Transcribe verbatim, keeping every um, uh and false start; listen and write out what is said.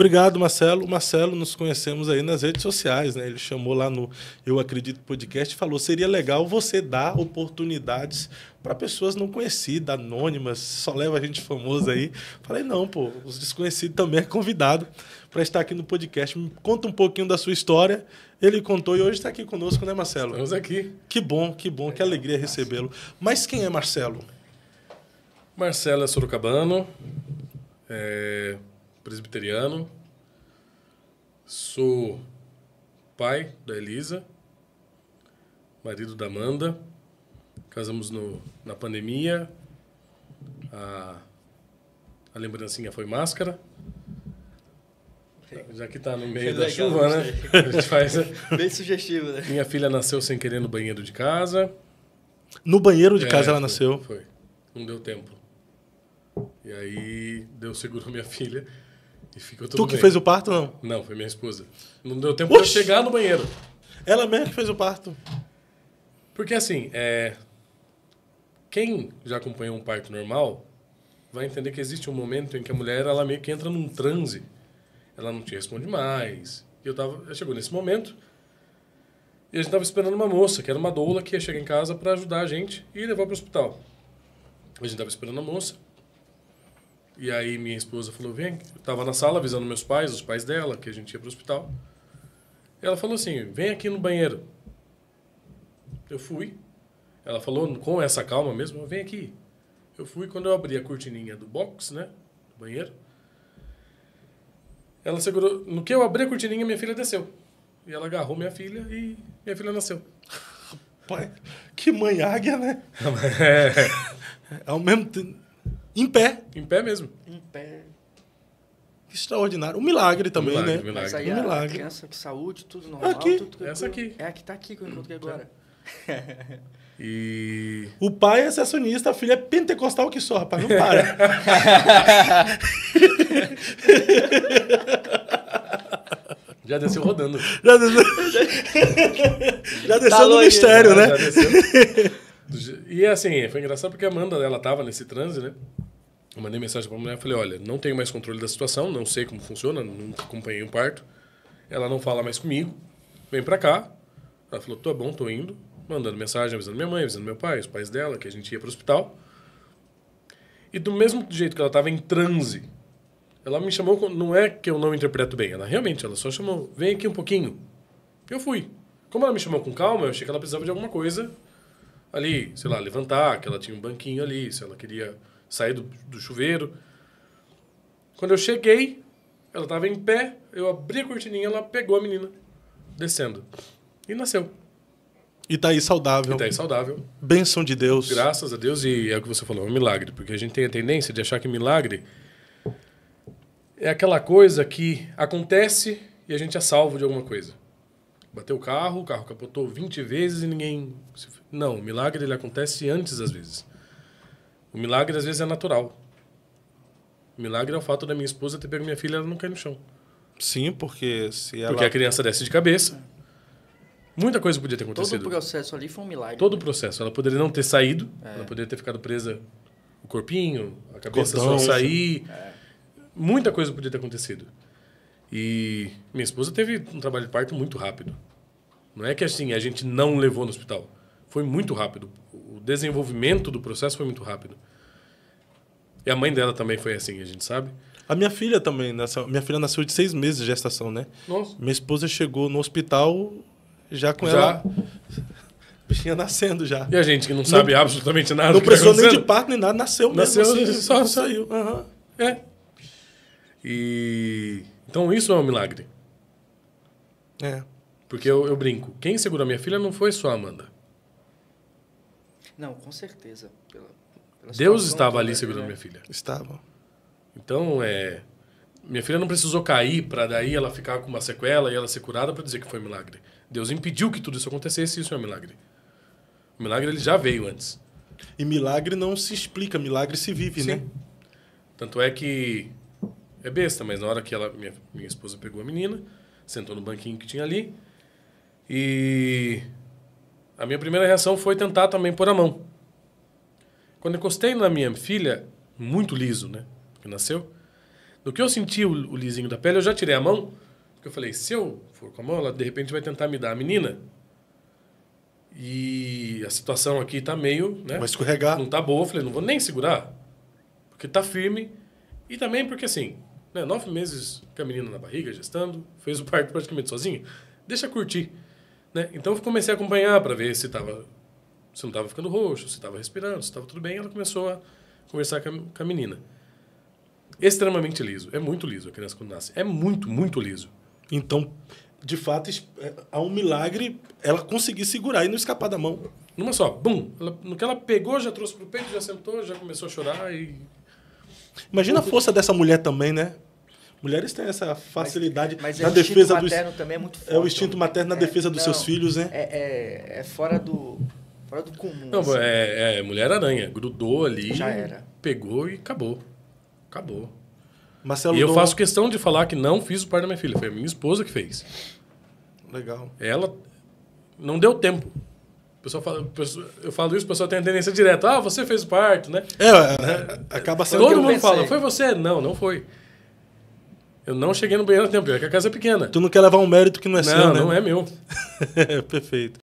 Obrigado, Marcelo. Marcelo, nos conhecemos aí nas redes sociais, né? Ele chamou lá no Eu Acredito Podcast e falou, seria legal você dar oportunidades para pessoas não conhecidas, anônimas, só leva a gente famosa aí. Falei, não, pô, os desconhecidos também é convidado para estar aqui no podcast. Me conta um pouquinho da sua história. Ele contou e hoje está aqui conosco, né, Marcelo? Estamos aqui. Que bom, que bom, que alegria recebê-lo. Mas quem é Marcelo? Marcelo é sorocabano, é presbiteriano, sou pai da Elisa, marido da Amanda, casamos no, na pandemia, a, a lembrancinha foi máscara, já que está no meio da chuva, né? A gente faz, bem sugestivo, né? Minha filha nasceu sem querer no banheiro de casa. No banheiro de casa é, ela foi, nasceu? Foi, não deu tempo. E aí, Deus segurou minha filha e ficou tudo Tu que bem. fez o parto, não? Não, foi minha esposa. Não deu tempo de eu chegar no banheiro. Ela mesma que fez o parto. Porque assim, é... quem já acompanhou um parto normal vai entender que existe um momento em que a mulher ela meio que entra num transe. Ela não te responde mais. E eu tava... chegou nesse momento e a gente tava esperando uma moça, que era uma doula, que ia chegar em casa para ajudar a gente e levar para o hospital. A gente tava esperando a moça. E aí minha esposa falou, vem, eu tava na sala avisando meus pais, os pais dela, que a gente ia pro hospital. E ela falou assim, vem aqui no banheiro. Eu fui. Ela falou com essa calma mesmo, vem aqui. Eu fui, quando eu abri a cortininha do box, né, do banheiro, ela segurou, no que eu abri a cortininha, minha filha desceu. E ela agarrou minha filha e minha filha nasceu. Pai, que mãe águia, né? É. Ao mesmo tempo... Em pé. Em pé mesmo. Em pé. Extraordinário. Um milagre também, milagre, né? milagre. Mas aí Um a milagre. criança, que saúde, tudo normal. Aqui. Tudo tranquilo. Essa aqui. É a que tá aqui que eu encontrei agora. E... O pai é sessionista, a filha é pentecostal que só, rapaz. Não para. já desceu rodando. Já desceu, já desceu Tá no longe, mistério, Já né? desceu. E assim, foi engraçado porque a Amanda, ela tava nesse transe, né? Eu mandei mensagem pra mulher e falei, olha, não tenho mais controle da situação, não sei como funciona, nunca acompanhei um parto. Ela não fala mais comigo, vem pra cá. Ela falou, tô bom, tô indo. Mandando mensagem, avisando minha mãe, avisando meu pai, os pais dela, que a gente ia pro hospital. E do mesmo jeito que ela tava em transe, ela me chamou, não é que eu não interpreto bem, ela realmente, ela só chamou, vem aqui um pouquinho. Eu fui. Como ela me chamou com calma, eu achei que ela precisava de alguma coisa ali, sei lá, levantar, que ela tinha um banquinho ali, se ela queria sair do, do chuveiro. Quando eu cheguei, ela estava em pé, eu abri a cortininha, ela pegou a menina, descendo. E nasceu. E tá aí saudável. E tá aí saudável. Bênção de Deus. Graças a Deus, e é o que você falou, é um milagre. Porque a gente tem a tendência de achar que milagre é aquela coisa que acontece e a gente é salvo de alguma coisa. Bateu o carro, o carro capotou vinte vezes e ninguém... Não, o milagre ele acontece antes às vezes. O milagre às vezes é natural. O milagre é o fato da minha esposa ter pego minha filha e ela não cair no chão. Sim, porque se ela... Porque a criança desce de cabeça. Muita coisa podia ter acontecido. Todo o processo ali foi um milagre. Todo o processo. Ela poderia não ter saído, É. ela poderia ter ficado presa o corpinho, a cabeça Cordão, só sair. É. Muita coisa podia ter acontecido. E minha esposa teve um trabalho de parto muito rápido. Não é que assim, a gente não levou no hospital. Foi muito rápido. O desenvolvimento do processo foi muito rápido. E a mãe dela também foi assim, a gente sabe. A minha filha também, nessa... minha filha nasceu de seis meses de gestação, né? Nossa. Minha esposa chegou no hospital já com Já. ela... Bichinha nascendo já. E a gente que não sabe Não- absolutamente nada. Não do que tá precisou nem de acontecendo. parto nem nada, nasceu Nasceu, mesmo. assim, só- saiu. Aham. É. E... Então isso é um milagre. É. Porque eu, eu brinco. Quem segurou minha filha não foi só a Amanda. Não, com certeza. Pela, pela Deus situação estava toda ali né? segurando minha filha. Estava. Então, é... Minha filha não precisou cair para daí ela ficar com uma sequela e ela ser curada para dizer que foi um milagre. Deus impediu que tudo isso acontecesse e isso é um milagre. O milagre ele já veio antes. E milagre não se explica, milagre se vive, Sim. né? Tanto é que... É besta, mas na hora que ela, minha, minha esposa pegou a menina, sentou no banquinho que tinha ali e... A minha primeira reação foi tentar também pôr a mão. Quando eu encostei na minha filha, muito liso, né? Que nasceu. No que eu senti o, o lisinho da pele, eu já tirei a mão. Porque eu falei, se eu for com a mão, ela de repente vai tentar me dar a menina. E a situação aqui tá meio, né? Vai escorregar. Não tá boa. Eu falei, não vou nem segurar. Porque tá firme. E também porque, assim, né, nove meses com a menina na barriga, gestando, fez o parto praticamente sozinho. Deixa curtir. Né? Então eu comecei a acompanhar para ver se tava, se não tava ficando roxo, se tava respirando, se tava tudo bem. Ela começou a conversar com a, com a menina. Extremamente liso. É muito liso a criança quando nasce. É muito, muito liso. Então, de fato, es- é, há um milagre ela conseguir segurar e não escapar da mão. Numa só, bum. Ela, no que ela pegou, já trouxe pro peito, já sentou, já começou a chorar e... Imagina a força dessa mulher também, né? Mulheres têm essa facilidade Mas na o defesa instinto do materno também é muito forte. é o instinto materno na É, defesa dos não, seus filhos, né? É, é, é fora do, fora do comum. Não, assim. é, é mulher-aranha. Grudou ali, Já era. pegou e acabou. Acabou. Marcelo E eu Dom- faço questão de falar que não fiz o parto da minha filha. Foi a minha esposa que fez. Legal. Ela não deu tempo. O pessoal fala, o pessoal- eu falo isso, o pessoal tem a tendência direta. Ah, você fez o parto, né? É, é, acaba sendo Foi o que Todo eu mundo pensei. fala, foi você? Não, não foi. Eu não cheguei no banheiro a tempo, porque a casa é pequena. Tu não quer levar um mérito que não é seu, Não, né? não é meu. Perfeito.